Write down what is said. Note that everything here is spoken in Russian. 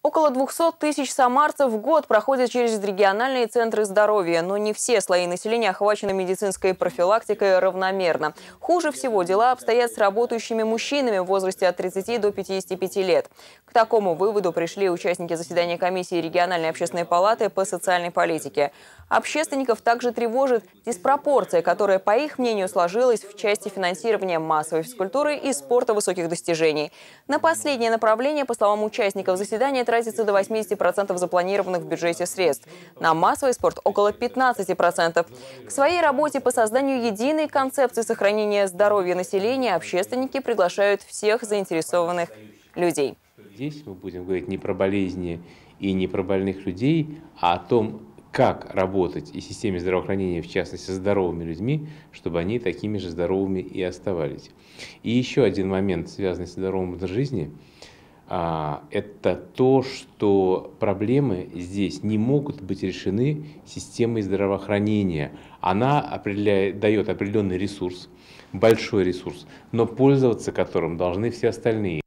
Около 200 тысяч самарцев в год проходят через региональные центры здоровья, но не все слои населения охвачены медицинской профилактикой равномерно. Хуже всего дела обстоят с работающими мужчинами в возрасте от 30 до 55 лет. К такому выводу пришли участники заседания комиссии региональной общественной палаты по социальной политике. Общественников также тревожит диспропорция, которая, по их мнению, сложилась в части финансирования массовой физкультуры и спорта высоких достижений. На последнее направление, по словам участников заседания, тратится до 80% запланированных в бюджете средств. На массовый спорт около 15%. К своей работе по созданию единой концепции сохранения здоровья населения общественники приглашают всех заинтересованных людей. Здесь мы будем говорить не про болезни и не про больных людей, а о том, как работать и в системе здравоохранения, в частности, с здоровыми людьми, чтобы они такими же здоровыми и оставались. И еще один момент, связанный с здоровым образом жизни, это то, что проблемы здесь не могут быть решены системой здравоохранения. Она дает определенный ресурс, большой ресурс, но пользоваться которым должны все остальные.